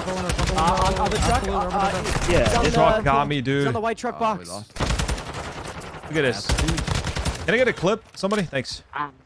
On the truck. Yeah, the Truck got me, dude. He's on the white truck box. Look at this. Can I get a clip? Somebody? Thanks.